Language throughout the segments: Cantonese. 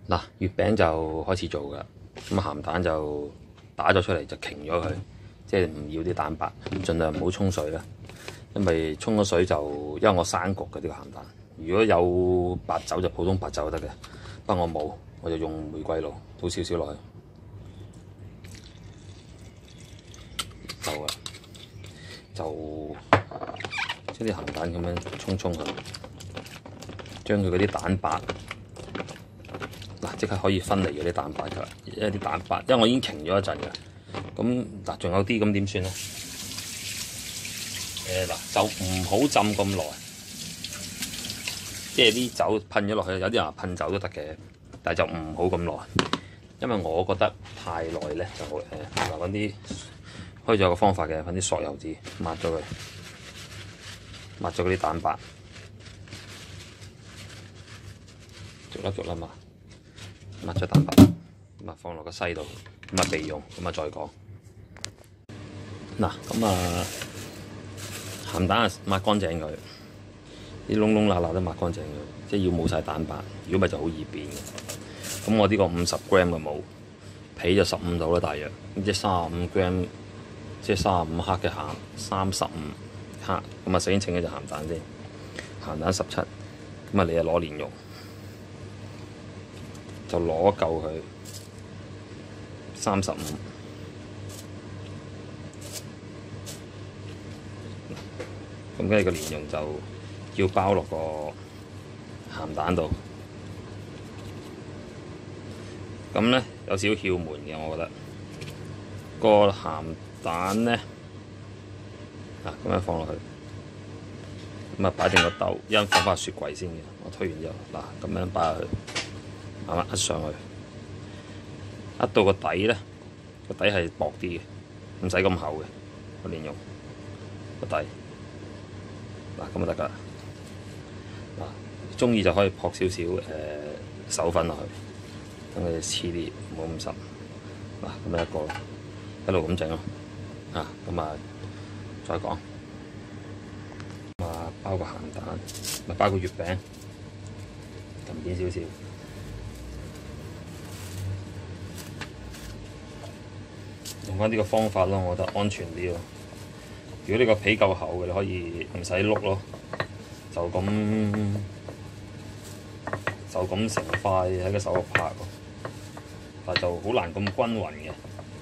嗱，月餅就開始做㗎，咁鹹蛋就打咗出嚟就擎咗佢，即係唔要啲蛋白，盡量唔好沖水啦，因為沖咗水就因為我生焗嘅呢個鹹蛋，如果有白酒就普通白酒就得嘅，不過我冇，我就用玫瑰露倒少少落去，夠啦，就將啲鹹蛋咁樣沖佢，將佢嗰啲蛋白。嗱，即刻可以分離嗰啲蛋白㗎啦，因為啲蛋白，因為我已經擎咗一陣㗎。咁嗱，仲有啲咁點算咧？嗱，就唔好浸咁耐，即係啲酒噴咗落去，有啲人話噴酒都得嘅，但係就唔好咁耐，因為我覺得太耐咧就嗱揾啲可以有個方法嘅，揾啲索油紙抹咗佢，抹咗嗰啲蛋白，逐粒抹。抹咗蛋白，咁啊放落個篩度，咁啊備用，咁啊再講。嗱，咁啊鹹蛋啊抹乾淨佢，啲窿窿罅罅都抹乾淨佢，即係要冇晒蛋白，如果咪就好易變嘅。咁我呢個50 gram 嘅冇，皮就15度啦大約，咁即係35 gram，即係35克嘅鹹，35克，咁啊首先整一隻鹹蛋先，鹹蛋17，咁啊你就攞蓮蓉。就攞夠佢35，咁跟住個蓮蓉就要包落個鹹蛋度。咁咧有少少竅門嘅，我覺得個鹹蛋咧咁樣放落去，咁啊擺定個兜，一陣放返雪櫃先嘅。我推完之後咁樣擺落去。慢慢壓上去，壓到個底咧，個底係薄啲嘅，唔使咁厚嘅個蓮蓉個底。咁就得㗎啦。中意就可以撲少少手粉落去，等佢黐啲，唔好咁濕。咁一個一路咁整咯。咁啊再講。包個鹹蛋，包個月餅，近邊少少。用翻呢個方法咯，我覺得安全啲咯。如果你個皮夠厚嘅，你可以唔使碌咯，就咁成塊喺個手度拍咯。但就好難咁均勻嘅，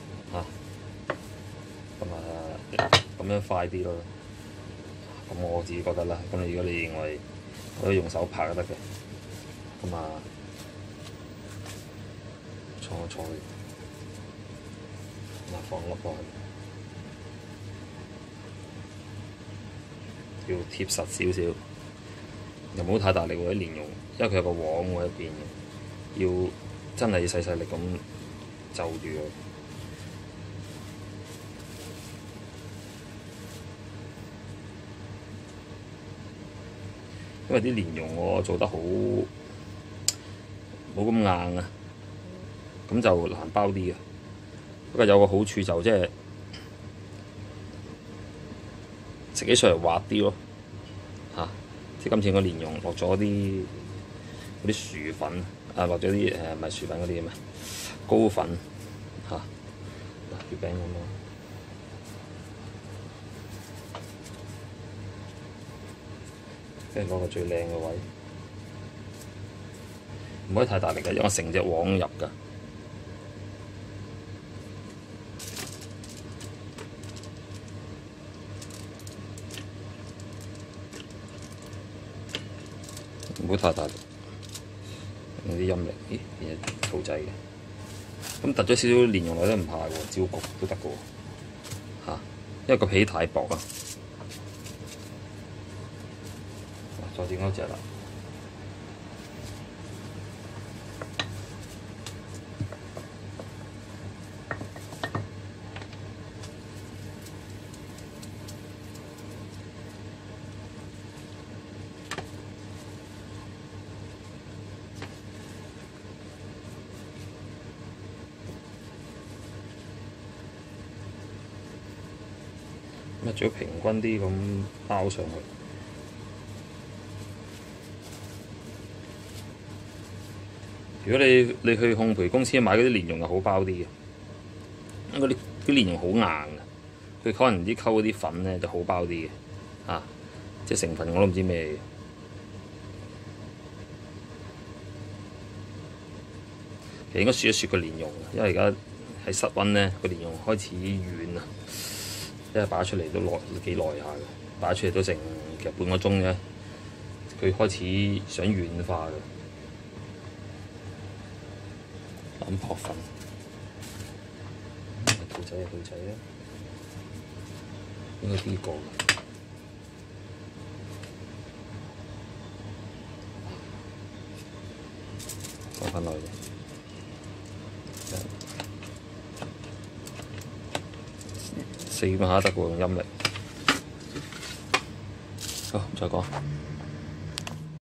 咁樣快啲咯。咁我自己覺得啦。咁如果你認為可以用手拍就得嘅，咁搓一搓佢。放粒落去，要貼實少少，又唔好太大力喎啲蓮蓉，因為佢有個黃喎一邊嘅，要真係細力咁就住佢。因為啲蓮蓉我做得好冇咁硬啊，咁就難包啲嘅。不過有個好處就即係食起上嚟滑啲咯，即係今次個蓮蓉落咗啲嗰啲薯粉，落咗啲唔係薯粉嗰啲咩糕粉月餅咁咯，跟住攞個最靚嘅位，唔可以太大力嘅，因為成隻黃入㗎。唔好太大力，用啲陰力，變咗粗仔嘅。咁突咗少少蓮蓉落都唔怕喎，照焗都得嘅喎，因為個皮太薄啊。再整多隻啦。最好平均啲咁包上去。 如果你去烘焙公司買嗰啲蓮蓉係好包啲嘅，嗰啲蓮蓉好硬嘅，佢可能啲溝嗰啲粉咧就好包啲嘅，即係成分我都唔知咩嘅。其實應該雪一雪個蓮蓉，因為而家喺室溫咧個蓮蓉開始軟啦，因為擺出嚟都幾耐下嘅，擺出嚟都成其實半個鐘啫，佢開始想軟化嘅。諗撲粉，兔仔咧，應該呢個放翻落去。4下得喎，用陰力。好，再講。